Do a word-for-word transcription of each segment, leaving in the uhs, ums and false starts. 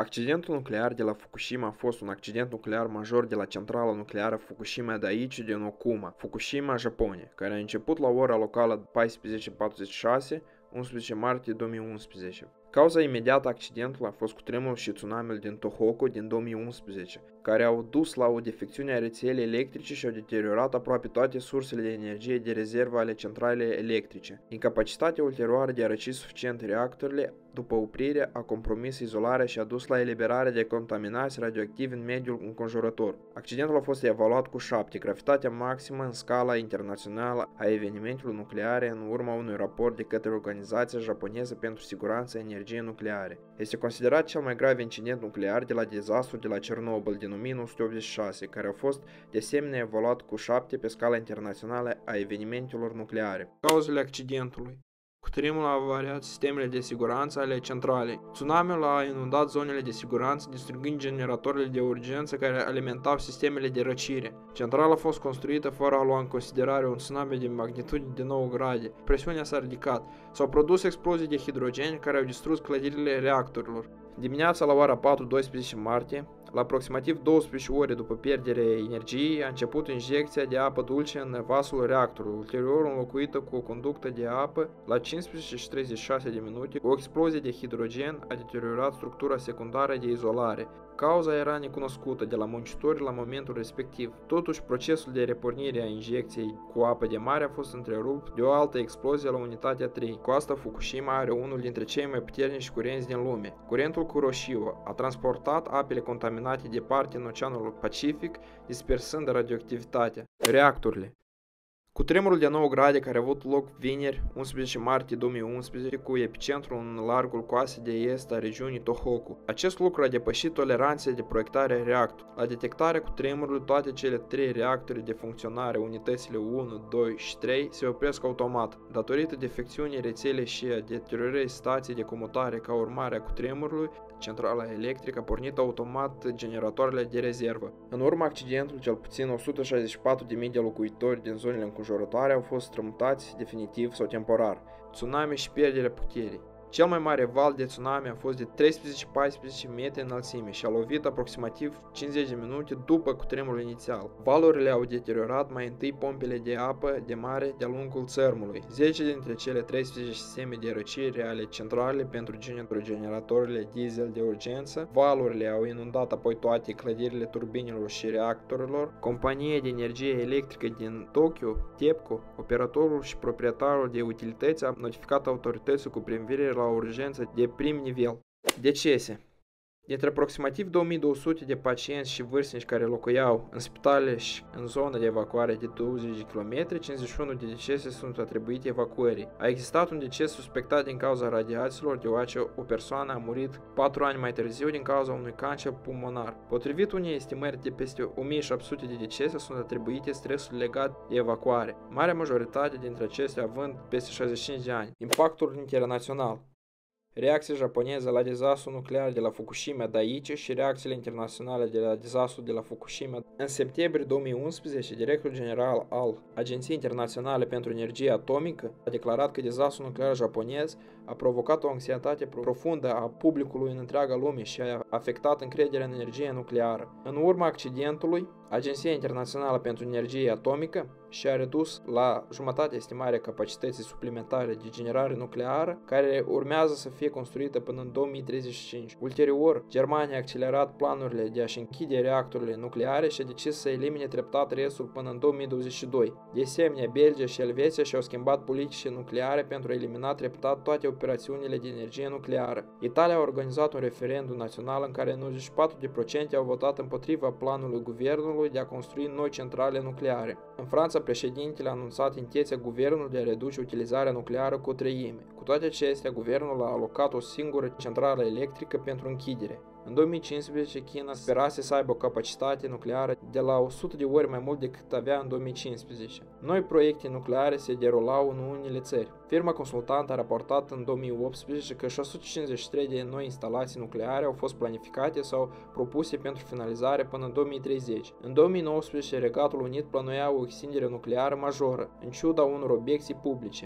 Accidentul nuclear de la Fukushima a fost un accident nuclear major de la centrala nucleară Fukushima Daiichi din Okuma, Fukushima, Japonia, care a început la ora locală paisprezece patruzeci și șase, unsprezece martie două mii unsprezece. Cauza imediată a accidentului a fost cutremurul și tsunamiul din Tohoku din două mii unsprezece, care au dus la o defecțiune a rețelei electrice și au deteriorat aproape toate sursele de energie de rezervă ale centralei electrice. Incapacitatea ulterioară de a răci suficient reactorile după oprire a compromis izolarea și a dus la eliberarea de contaminați radioactivi în mediul înconjurător. Accidentul a fost evaluat cu șapte, gravitatea maximă în scala internațională a evenimentelor nucleare în urma unui raport de către Organizația Japoneză pentru Siguranța Energiei Nucleare. Este considerat cel mai grav incident nuclear de la dezastrul de la Cernobâl din o mie nouă sute optzeci și șase, care a fost de asemenea evaluat cu șapte pe scala internațională a evenimentelor nucleare. Cauzele accidentului: cutremurul a avariat sistemele de siguranță ale centralei. Tsunamiul a inundat zonele de siguranță, distrugând generatoarele de urgență care alimentau sistemele de răcire. Centrala a fost construită fără a lua în considerare un tsunami de magnitudine de nouă grade. Presiunea s-a ridicat. S-au produs explozii de hidrogen care au distrus clădirile reactorilor. Dimineața la ora patru doisprezece martie, la aproximativ douăsprezece ore după pierderea energiei, a început injecția de apă dulce în vasul reactorului, ulterior înlocuită cu o conductă de apă. La cincisprezece și treizeci și șase de minute, o explozie de hidrogen a deteriorat structura secundară de izolare. Cauza era necunoscută de la muncitori la momentul respectiv. Totuși, procesul de repornire a injecției cu apă de mare a fost întrerupt de o altă explozie la unitatea trei. Coasta Fukushima are unul dintre cei mai puternici curenți din lume. Curentul Kuroshio a transportat apele contaminate departe în Oceanul Pacific, dispersând radioactivitatea. Reactorile. Cutremurul de nouă grade care a avut loc vineri, unsprezece martie două mii unsprezece, cu epicentru în largul coastei de est a regiunii Tohoku. Acest lucru a depășit toleranțele de proiectare a reactorului. La detectarea cutremurului, toate cele trei reactoare de funcționare, unitățile unu, doi și trei, se opresc automat. Datorită defecțiunii rețelei și a deteriorării stației de comutare ca urmare a cutremurului, centrala electrică a pornit automat generatoarele de rezervă. În urma accidentului, cel puțin o sută șaizeci și patru de mii de locuitori din zonele înconjurătoare au fost strămutați definitiv sau temporar. Tsunami și pierderea puterii. Cel mai mare val de tsunami a fost de treisprezece paisprezece metri înălțime și a lovit aproximativ cincizeci de minute după cutremurul inițial. Valurile au deteriorat mai întâi pompele de apă de mare de-a lungul țărmului. zece dintre cele treisprezece sisteme de răcire ale centralei pentru generatoarele diesel de urgență. Valurile au inundat apoi toate clădirile turbinelor și reactorilor. Compania de energie electrică din Tokyo, TEPCO, operatorul și proprietarul de utilități, a notificat autoritățile cu privire la o urgență de prim nivel. Decese. Dintre aproximativ două mii două sute de pacienți și vârstnici care locuiau în spitale și în zona de evacuare de douăzeci de kilometri, cincizeci și unu de decese sunt atribuite evacuării. A existat un deces suspectat din cauza radiațiilor, deoarece o persoană a murit patru ani mai târziu din cauza unui cancer pulmonar. Potrivit unei estimări, de peste o mie șapte sute de decese sunt atribuite stresului legat de evacuare, marea majoritate dintre acestea având peste șaizeci și cinci de ani. Impactul internațional. Reacția japoneză la dezastrul nuclear de la Fukushima Daiichi și reacțiile internaționale de la dezastrul de la Fukushima. În septembrie două mii unsprezece, directorul general al Agenției Internaționale pentru Energie Atomică a declarat că dezastrul nuclear japonez a provocat o anxietate profundă a publicului în întreaga lume și a afectat încrederea în energie nucleară. În urma accidentului, Agenția Internațională pentru Energie Atomică și-a redus la jumătate estimarea capacității suplimentare de generare nucleară, care urmează să fie construită până în două mii treizeci și cinci. Ulterior, Germania a accelerat planurile de a-și închide reactorile nucleare și a decis să elimine treptat restul până în două mii douăzeci și doi. De asemenea, Belgia și Elveția și-au schimbat politicile nucleare pentru a elimina treptat toate operațiunile de energie nucleară. Italia a organizat un referendum național în care nouăzeci și patru la sută au votat împotriva planului guvernului de a construi noi centrale nucleare. În Franța, președintele a anunțat intenția guvernului de a reduce utilizarea nucleară cu o treime. Cu toate acestea, guvernul a alocat o singură centrală electrică pentru închidere. În două mii cincisprezece, China sperase să aibă o capacitate nucleară de la o sută de ori mai mult decât avea în două mii cincisprezece. Noi proiecte nucleare se derulau în unele țări. Firma consultantă a raportat în două mii optsprezece că șase sute cincizeci și trei de noi instalații nucleare au fost planificate sau propuse pentru finalizare până în două mii treizeci. În două mii nouăsprezece, Regatul Unit plănuia o extindere nucleară majoră, în ciuda unor obiecții publice.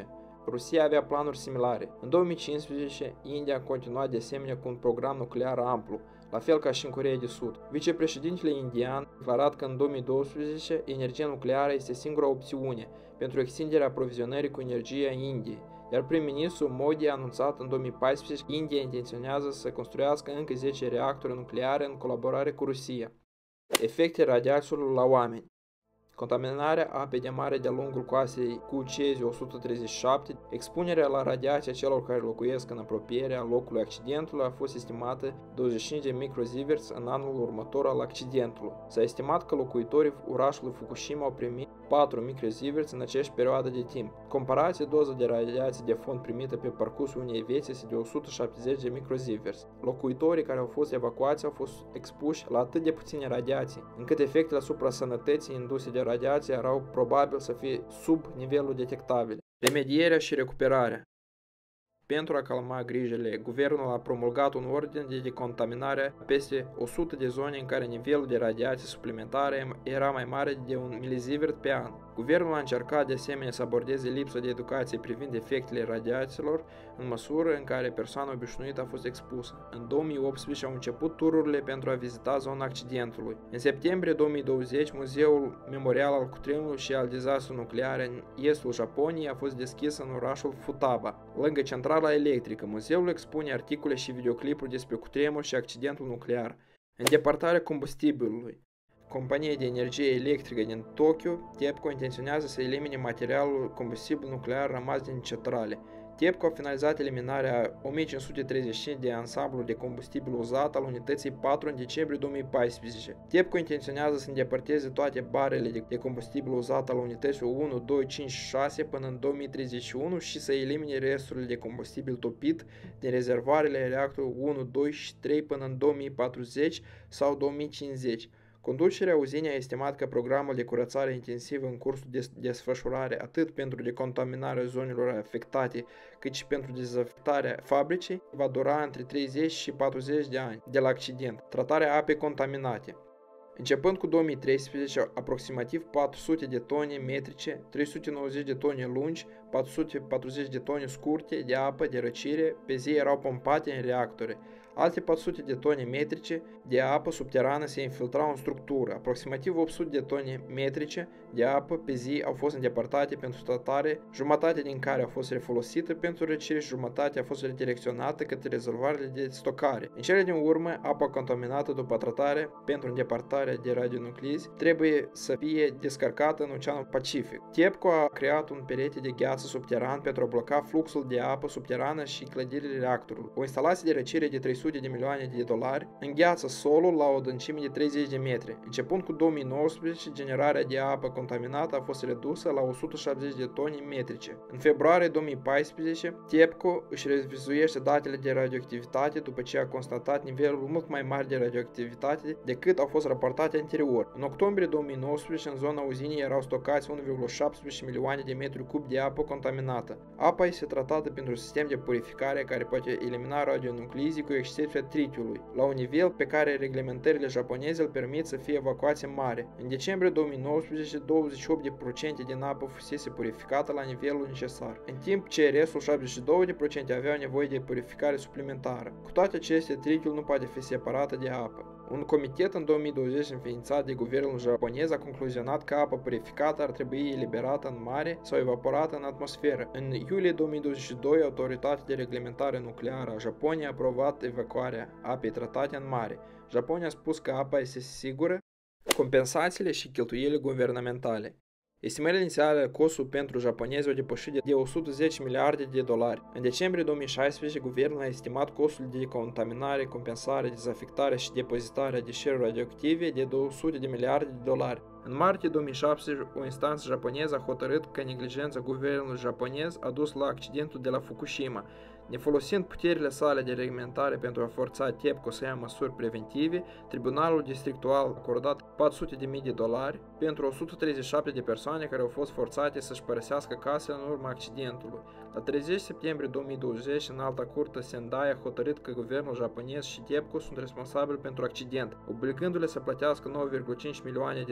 Rusia avea planuri similare. În două mii cincisprezece, India a continuat de asemenea cu un program nuclear amplu, la fel ca și în Coreea de Sud. Vicepreședintele indian a declarat că în două mii douăsprezece energia nucleară este singura opțiune pentru extinderea aprovizionării cu energie a Indiei, iar prim-ministrul Modi a anunțat în două mii paisprezece că India intenționează să construiască încă zece reactoare nucleare în colaborare cu Rusia. Efecte radiațiilor la oameni. Contaminarea apei de mare de-a lungul coastei cu ceziu o sută treizeci și șapte, expunerea la radiația celor care locuiesc în apropierea locului accidentului a fost estimată douăzeci și cinci de microsieverts în anul următor al accidentului. S-a estimat că locuitorii orașului Fukushima au primit patru microsieverts în aceeași perioadă de timp. Comparație, doza de radiație de fond primită pe parcursul unei vieți este de o sută șaptezeci de microsieverts. Locuitorii care au fost evacuați au fost expuși la atât de puține radiații, încât efectele asupra sănătății induse de radiație erau probabil să fie sub nivelul detectabil. Remedierea și recuperarea. Pentru a calma grijile, guvernul a promulgat un ordine de decontaminare a peste o sută de zone în care nivelul de radiație suplimentară era mai mare de un milisievert pe an. Guvernul a încercat de asemenea să abordeze lipsa de educație privind efectele radiațiilor în măsură în care persoana obișnuită a fost expusă. În două mii optsprezece au început tururile pentru a vizita zona accidentului. În septembrie două mii douăzeci, Muzeul Memorial al Cutremurului și al Dezastrului Nuclear în estul Japoniei a fost deschis în orașul Futaba, lângă centrala electrică. Muzeul expune articole și videoclipuri despre cutremur și accidentul nuclear. Îndepărtarea combustibilului. Compania de energie electrică din Tokyo, TEPCO, intenționează să elimine materialul combustibil nuclear rămas din centrale. TEPCO a finalizat eliminarea a o mie cinci sute treizeci și cinci de ansambluri de combustibil uzat al unității patru în decembrie două mii paisprezece. TEPCO intenționează să îndepărteze toate barele de combustibil uzat al unității unu, doi, cinci și șase până în două mii treizeci și unu și să elimine resturile de combustibil topit din rezervoarele reactorului unu, doi și trei până în două mii patruzeci sau două mii cincizeci. Conducerea uzinei a estimat că programul de curățare intensivă în cursul de desfășurare atât pentru decontaminarea zonelor afectate cât și pentru dezafectarea fabricii va dura între treizeci și patruzeci de ani de la accident. Tratarea apei contaminate. Începând cu două mii treisprezece, aproximativ patru sute de tone metrice, trei sute nouăzeci de tone lungi, patru sute patruzeci de tone scurte de apă de răcire pe zi erau pompate în reactoare. Alte patru sute de tone metrice de apă subterană se infiltrau în structură. Aproximativ opt sute de tone metrice de apă pe zi au fost îndepărtate pentru tratare, jumătate din care a fost refolosită pentru răcire și jumătate a fost redirecționată către rezervoarele de stocare. În cele din urmă, apa contaminată după tratare pentru îndepărtarea de radionuclizi trebuie să fie descărcată în Oceanul Pacific. TEPCO a creat un perete de gheață subteran pentru a bloca fluxul de apă subterană și clădirile reactorului. O instalație de răcire de trei sute de milioane de dolari îngheață solul la o adâncime de treizeci de metri. Începând cu două mii nouăsprezece, generarea de apă contaminată a fost redusă la o sută șaptezeci de tone metrice. În februarie două mii paisprezece, TEPCO își revizuiește datele de radioactivitate după ce a constatat niveluri mult mai mari de radioactivitate decât au fost raportate anterior. În octombrie două mii nouăsprezece, în zona uzinii erau stocați unu virgulă șaptesprezece milioane de metri cubi de apă contaminată. Apa este tratată pentru un sistem de purificare care poate elimina radionuclizii cu excepția tritiului, la un nivel pe care reglementările japoneze îl permit să fie evacuație mare. În decembrie două mii nouăsprezece, douăzeci și opt la sută din apă fusese purificată la nivelul necesar, în timp ce restul șaptezeci și doi la sută aveau nevoie de purificare suplimentară. Cu toate acestea, tritiul nu poate fi separată de apă. Un comitet în două mii douăzeci înființat de guvernul japonez a concluzionat că apa purificată ar trebui eliberată în mare sau evaporată în atmosferă. În iulie două mii douăzeci și doi, Autoritatea de Reglementare Nucleară a Japoniei a aprobat evacuarea apei tratate în mare. Japonia a spus că apa este sigură. Compensațiile și cheltuielile guvernamentale. Estimările inițiale ale costului pentru japonezi au depășit de o sută zece miliarde de dolari. În decembrie două mii șaisprezece, guvernul a estimat costul de decontaminare, compensare, dezafectare și depozitare a deșeuri radioactive de două sute de miliarde de dolari. În martie două mii șaptesprezece, o instanță japoneză a hotărât că neglijența guvernului japonez a dus la accidentul de la Fukushima. Nefolosind puterile sale de reglementare pentru a forța TEPCO să ia măsuri preventive, Tribunalul Districtual a acordat patru sute de mii de dolari pentru o sută treizeci și șapte de persoane care au fost forțate să-și părăsească casele în urma accidentului. La treizeci septembrie două mii douăzeci, în alta curte Sendai a hotărât că guvernul japonez și TEPCO sunt responsabili pentru accident, obligându-le să plătească nouă virgulă cinci milioane de dolari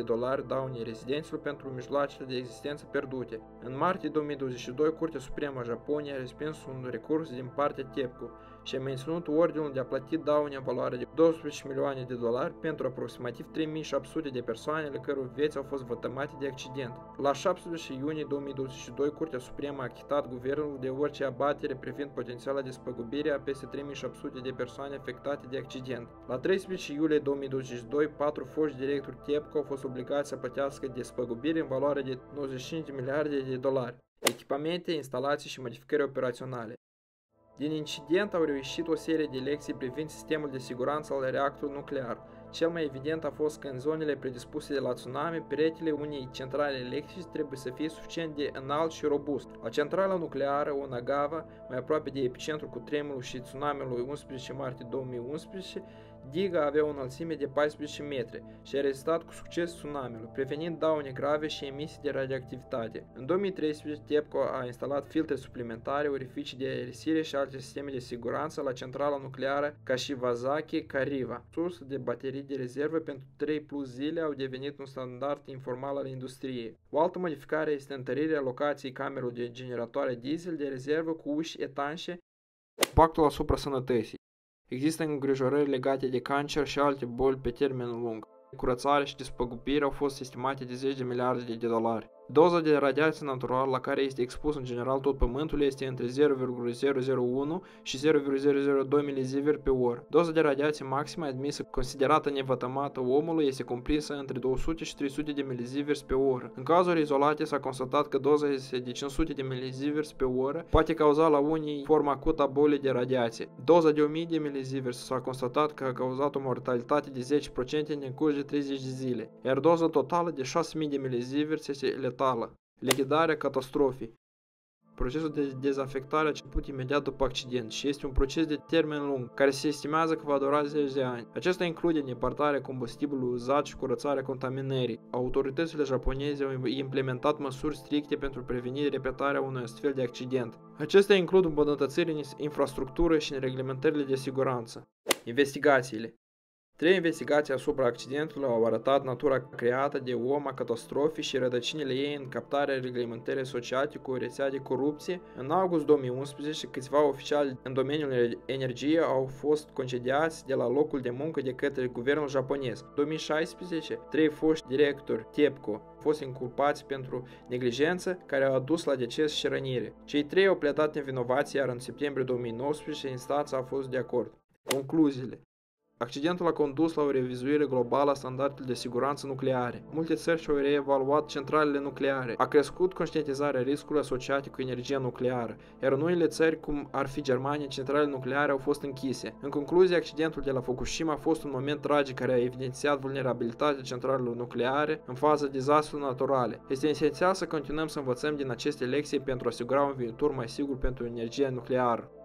daune rezidenților pentru mijloacele de existență pierdute. În martie două mii douăzeci și doi, Curtea Supremă a Japoniei a respins un recurs din partea TEPCO și a menținut ordinul de a plăti daune în valoare de doisprezece milioane de dolari pentru aproximativ trei mii șapte sute de persoane ale căror vieți au fost vătămate de accident. La șaptesprezece iunie două mii douăzeci și doi, Curtea Supremă a achitat guvernul de orice abatere privind potențiala despăgubire a peste trei mii șapte sute de persoane afectate de accident. La treisprezece iulie două mii douăzeci și doi, patru foști directori TEPCO au fost obligați să plătească despăgubire în valoare de nouăzeci și cinci de miliarde de dolari, echipamente, instalații și modificări operaționale. Din incident au reușit o serie de lecții privind sistemul de siguranță al reactorului nuclear. Cel mai evident a fost că în zonele predispuse de la tsunami, peretele unei centrale electrice trebuie să fie suficient de înalt și robust. La centrala nucleară Onagawa, mai aproape de epicentru cutremurului și tsunamiului unsprezece martie două mii unsprezece, diga avea o înălțime de paisprezece metri și a rezistat cu succes tsunamiului, prevenind daune grave și emisii de radioactivitate. În două mii treisprezece, TEPCO a instalat filtre suplimentare, orificii de aerisire și alte sisteme de siguranță la centrala nucleară Kashiwazaki Kariwa. Surse de baterii de rezervă pentru trei plus zile au devenit un standard informal al industriei. O altă modificare este întărirea locației camerelor de generatoare diesel de rezervă cu uși etanșe. Impactul asupra sănătății. Există îngrijorări legate de cancer și alte boli pe termen lung. Curățare și despăgubire au fost estimate de zece de miliarde de dolari. Doza de radiație naturală la care este expus în general tot Pământul este între zero virgulă zero zero unu și zero virgulă zero zero doi miliziveri pe oră. Doza de radiație maximă admisă considerată nevătămată omului este comprinsă între două sute și trei sute de miliziveri pe oră. În cazuri izolate s-a constatat că doza este de cinci sute de miliziveri pe oră, poate cauza la unii forma acută a bolii de radiație. Doza de o mie de miliziveri s-a constatat că a cauzat o mortalitate de zece la sută în decurs de treizeci de zile, iar doza totală de șase mii de miliziveri este letală. Lichidarea catastrofei. Procesul de dezafectare a început imediat după accident și este un proces de termen lung, care se estimează că va dura zece de ani. Acesta include îndepărtarea combustibilului uzat și curățarea contaminării. Autoritățile japoneze au implementat măsuri stricte pentru preveni repetarea unui astfel de accident. Acestea includ îmbunătățiri în infrastructură și în reglementările de siguranță. Investigațiile. Trei investigații asupra accidentului au arătat natura creată de om a catastrofei și rădăcinile ei în captarea reglementării asociate cu o rețea de corupție. În august două mii unsprezece, câțiva oficiali în domeniul energiei au fost concediați de la locul de muncă de către guvernul japonez. În două mii șaisprezece, trei foști directori TEPCO au fost inculpați pentru neglijență, care au adus la deces și rănire. Cei trei au pledat nevinovați, iar în septembrie două mii nouăsprezece instanța a fost de acord. Concluziile. Accidentul a condus la o revizuire globală a standardelor de siguranță nucleare. Multe țări și-au reevaluat centralele nucleare. A crescut conștientizarea riscului asociate cu energia nucleară, iar în unele țări, cum ar fi Germania, centralele nucleare au fost închise. În concluzie, accidentul de la Fukushima a fost un moment tragic care a evidențiat vulnerabilitatea centralelor nucleare în faza dezastrelor naturale. Este esențial să continuăm să învățăm din aceste lecții pentru a asigura un viitor mai sigur pentru energia nucleară.